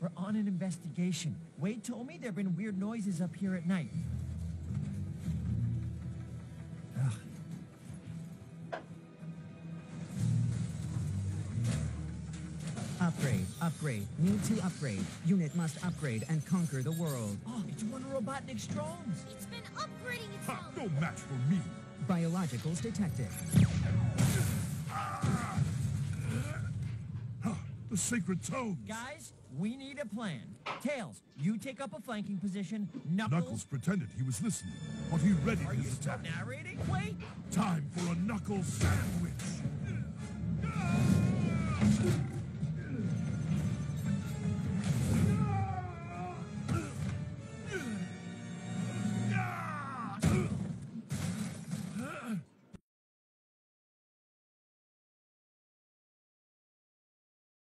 We're on an investigation. Wade told me there've been weird noises up here at night. Ugh. Upgrade. Need to upgrade. Unit must upgrade and conquer the world. Oh, it's one of Robotnik's drones. It's been upgrading itself. Ha! No match for me. Biologicals detected. The sacred tones. Guys, we need a plan. Tails, you take up a flanking position. Knuckles pretended he was listening, but he readied Are you his still attack. narrating? Wait! Time for a Knuckles sandwich.